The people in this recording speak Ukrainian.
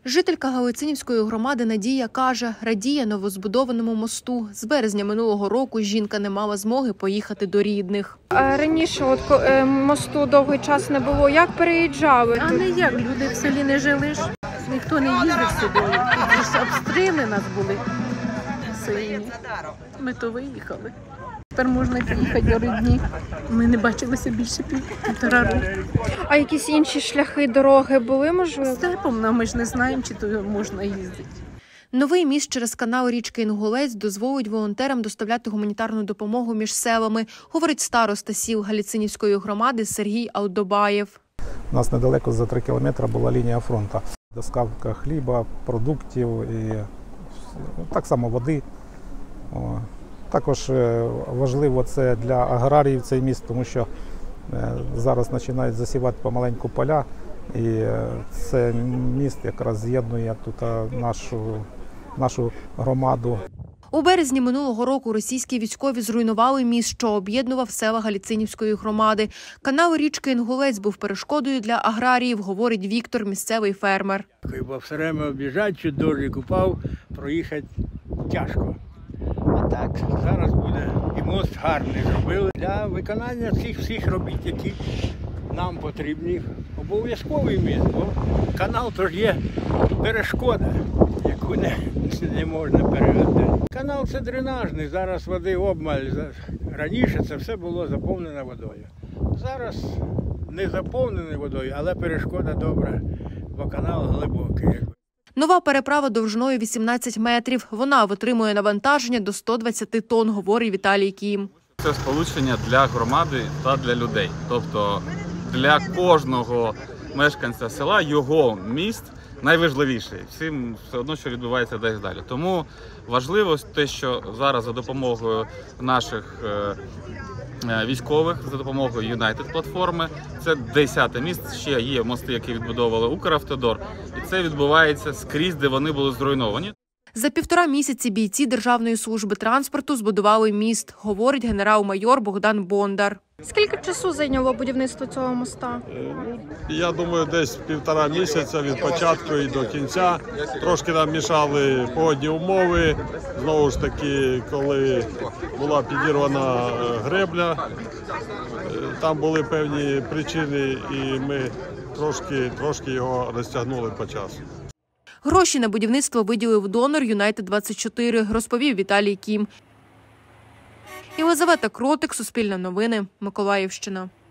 Жителька Галицинівської громади Надія каже, радіє новозбудованому мосту. З березня минулого року жінка не мала змоги поїхати до рідних. Раніше мосту довгий час не було. Як переїжджали? А не як, люди в селі не жили ж. Ніхто не їздив сюди. Тут ж обстріли нас були сильні. Ми то виїхали. Тепер можна поїхати до рідні. Ми не бачилися більше півтора року. А якісь інші шляхи, дороги були, можливо? Степом ми ж не знаємо, чи то можна їздити. Новий міст через канал річки Інгулець дозволить волонтерам доставляти гуманітарну допомогу між селами, говорить староста сіл Галицинівської громади Сергій Алдобаєв. У нас недалеко за 3 кілометри була лінія фронту. Доставка хліба, продуктів і так само води. Також важливо це для аграріїв цей міст, тому що зараз починають засівати помаленьку поля. І це міст якраз з'єднує тут нашу громаду. У березні минулого року російські військові зруйнували міст, що об'єднував села Галицинівської громади. Канал річки Інгулець був перешкодою для аграріїв, говорить Віктор, місцевий фермер. Бо все время об'їжджати, чи дощик упав, проїхати тяжко. А так, зараз буде і мост гарний зробили. Для виконання цих всіх робіт, які нам потрібні, обов'язковий міст. Бо канал то ж є перешкода, яку не можна перегадати. Канал це дренажний, зараз води обмаль. Раніше це все було заповнено водою. Зараз не заповнений водою, але перешкода добра, бо канал глибокий. Нова переправа довжиною 18 метрів. Вона витримує навантаження до 120 тонн, говорить Віталій Кім. Це сполучення для громади та для людей. Тобто для кожного мешканця села його міст найважливіший. Всім все одно, що відбувається десь далі. Тому важливо те, що зараз за допомогою наших військових, за допомогою Юнайтед-платформи, це 10-те місце, ще є мости, які відбудовували Укравтодор. І це відбувається скрізь, де вони були зруйновані. За 1,5 місяці бійці Державної служби транспорту збудували міст, говорить генерал-майор Богдан Бондар. Скільки часу зайняло будівництво цього моста? Я думаю, десь 1,5 місяця від початку і до кінця. Трошки нам мішали погодні умови. Знову ж таки, коли була підірвана гребля, там були певні причини і ми трошки його розтягнули по часу. Гроші на будівництво виділив донор Юнайтед-24, розповів Віталій Кім. Єлизавета Кротик, Суспільне новини, Миколаївщина.